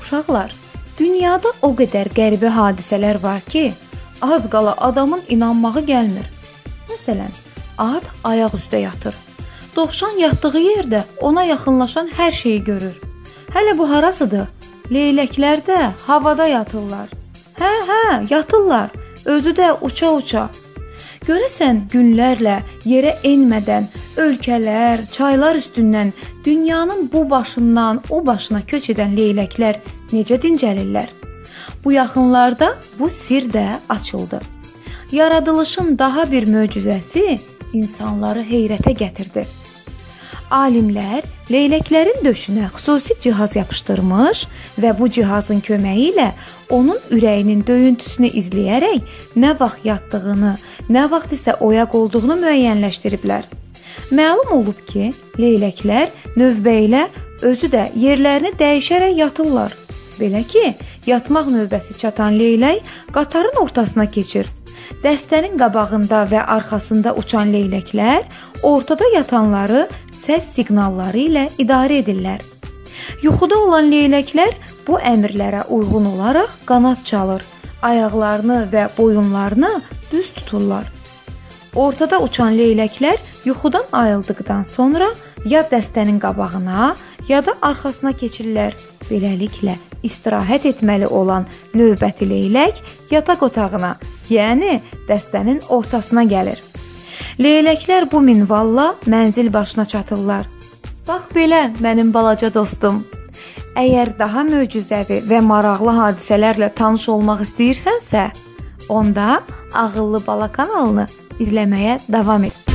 Uşaqlar, dünyada o qədər qəribə hadisələr var ki, az qala adamın inanmağı gəlmir. Məsələn, at ayaq üstə yatır. Dovşan yatdığı yerdə ona yaxınlaşan hər şeyi görür. Hələ bu harasıdır? Leyləklər də havada yatırlar. Hə, yatırlar. Özü də uça-uça. Görəsən günlərlə yerə enmədən ölkələr, çaylar üstündən dünyanın bu başından o başına köç edən leyləklər necə dincəlirlər? Bu yaxınlarda bu sir də açıldı. Yaradılışın daha bir möcüzəsi insanları heyrətə gətirdi. Alimlər leyləklərin döşünə xüsusi cihaz yapışdırmış və bu cihazın köməyi ilə onun ürəyinin döyüntüsünü izləyərək nə vaxt yatdığını, nə vaxt isə oyaq olduğunu müəyyənləşdiriblər. Məlum olub ki, leyləklər növbə ilə özü də yerlərini dəyişərək yatırlar. Belə ki, yatmaq növbəsi çatan leylək qatarın ortasına keçir. Dəstənin qabağında və arxasında uçan leyləklər ortada yatanları səs siqnalları ilə idarə edirlər. Yuxuda olan leyləklər bu əmrlərə uyğun olaraq qanad çalır, ayaqlarını və boyunlarını düz tuturlar. Ortada uçan leyləklər yuxudan ayıldıqdan sonra ya dəstənin qabağına, ya da arxasına keçirlər. Beləliklə, istirahət etməli olan növbəti leylək yataq otağına, yəni dəstənin ortasına gəlir. Leyləklər bu minvalla mənzil başına çatırlar. Bax belə, mənim balaca dostum. Əgər daha möcüzəvi və maraqlı hadisələrlə tanış olmaq istəyirsənsə, onda Ağıllı Bala kanalını izləməyə davam et.